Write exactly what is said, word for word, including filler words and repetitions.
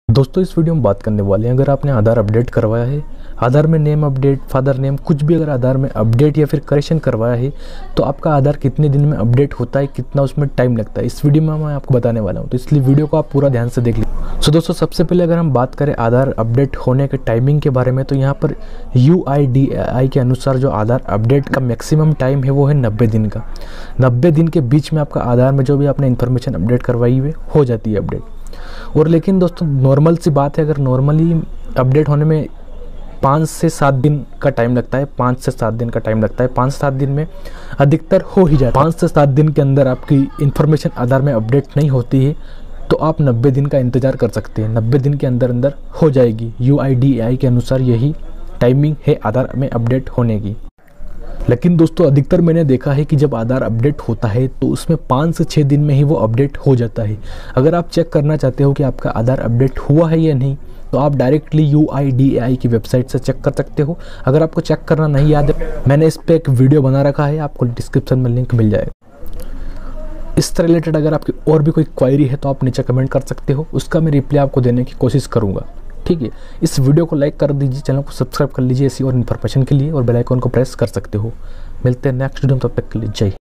दोस्तों इस वीडियो में बात करने वाले हैं, अगर आपने आधार अपडेट करवाया है, आधार में नेम अपडेट, फादर नेम, कुछ भी अगर आधार में अपडेट या फिर करेक्शन करवाया है तो आपका आधार कितने दिन में अपडेट होता है, कितना उसमें टाइम लगता है, इस वीडियो में मैं आपको बताने वाला हूं। तो इसलिए वीडियो को आप पूरा ध्यान से देख लीजिए। सो दोस्तों सबसे पहले अगर हम बात करें आधार अपडेट होने के टाइमिंग के बारे में, तो यहाँ पर यू आई डी ए आई के अनुसार जो आधार अपडेट का मैक्सिमम टाइम है वो है नब्बे दिन का। नब्बे दिन के बीच में आपका आधार में जो भी आपने इन्फॉर्मेशन अपडेट करवाई हुई हो जाती है अपडेट। और लेकिन दोस्तों नॉर्मल सी बात है, अगर नॉर्मली अपडेट होने में पाँच से सात दिन का टाइम लगता है, पाँच से सात दिन का टाइम लगता है, पाँच से सात दिन में अधिकतर हो ही जाता है। पाँच से सात दिन के अंदर आपकी इन्फॉर्मेशन आधार में अपडेट नहीं होती है तो आप नब्बे दिन का इंतज़ार कर सकते हैं। नब्बे दिन के अंदर अंदर हो जाएगी। यू आई डी ए आई के अनुसार यही टाइमिंग है आधार में अपडेट होने की। लेकिन दोस्तों अधिकतर मैंने देखा है कि जब आधार अपडेट होता है तो उसमें पाँच से छः दिन में ही वो अपडेट हो जाता है। अगर आप चेक करना चाहते हो कि आपका आधार अपडेट हुआ है या नहीं तो आप directly U I D A I की वेबसाइट से चेक कर सकते हो। अगर आपको चेक करना नहीं याद है, मैंने इस पर एक वीडियो बना रखा है, आपको डिस्क्रिप्शन में लिंक मिल जाएगा। इससे रिलेटेड अगर आपकी और भी कोई क्वायरी है तो आप नीचे कमेंट कर सकते हो, उसका मैं रिप्लाई आपको देने की कोशिश करूँगा। ठीक है, इस वीडियो को लाइक कर दीजिए, चैनल को सब्सक्राइब कर लीजिए ऐसी और इन्फॉर्मेशन के लिए, और बेल आइकन को प्रेस कर सकते हो। मिलते हैं नेक्स्ट वीडियो में, तब तक के लिए जय।